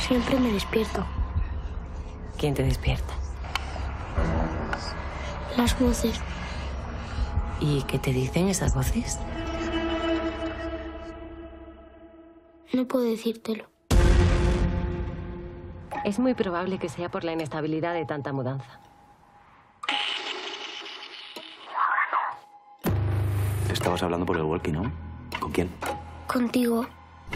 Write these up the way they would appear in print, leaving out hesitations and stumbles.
Siempre me despierto. ¿Quién te despierta? Las voces. ¿Y qué te dicen esas voces? No puedo decírtelo. Es muy probable que sea por la inestabilidad de tanta mudanza. Estabas hablando por el walkie, ¿no? ¿Con quién? Contigo.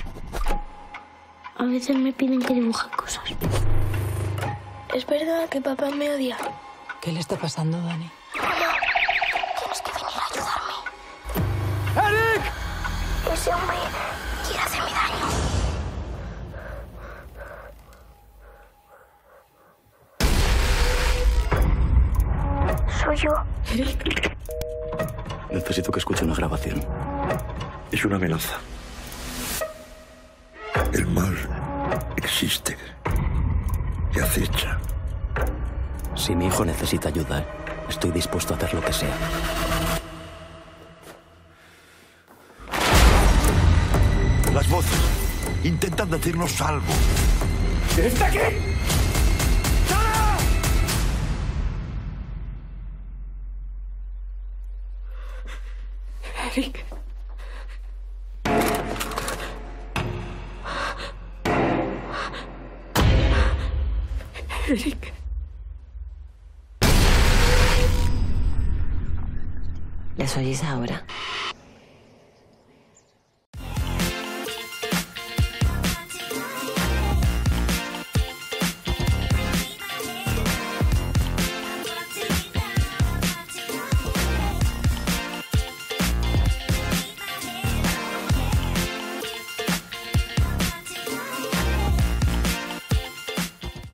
A veces me piden que dibuje cosas. ¿Es verdad que papá me odia? ¿Qué le está pasando, Dani? Mamá, tienes que venir a ayudarme. ¡Eric! Ese hombre quiere hacerme daño. Soy yo. Eric. Necesito que escuche una grabación. Es una amenaza. El mal existe y acecha. Si mi hijo necesita ayuda, estoy dispuesto a hacer lo que sea. Las voces intentan decirnos algo. ¡Está aquí! Eric. Eric. ¿Les oís ahora?